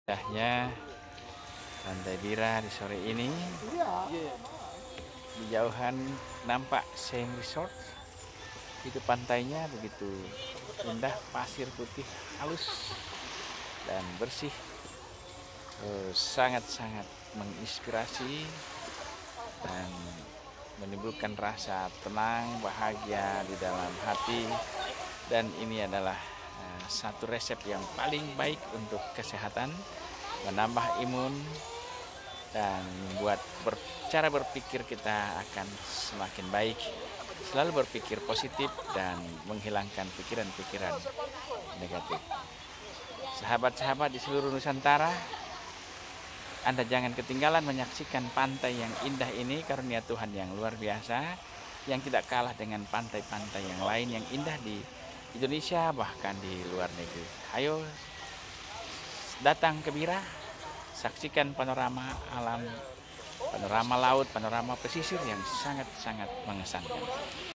Indahnya Pantai Bira di sore ini. Di jauhan nampak Same Resort. Itu pantainya begitu indah, pasir putih halus dan bersih. Sangat-sangat menginspirasi dan menimbulkan rasa tenang, bahagia di dalam hati. Dan ini adalah satu resep yang paling baik untuk kesehatan, menambah imun, dan membuat cara berpikir kita akan semakin baik. Selalu berpikir positif dan menghilangkan pikiran-pikiran negatif. Sahabat-sahabat di seluruh Nusantara, Anda jangan ketinggalan menyaksikan pantai yang indah ini, karunia Tuhan yang luar biasa, yang tidak kalah dengan pantai-pantai yang lain yang indah di Indonesia, bahkan di luar negeri. Ayo datang ke Bira, saksikan panorama alam, panorama laut, panorama pesisir yang sangat-sangat mengesankan.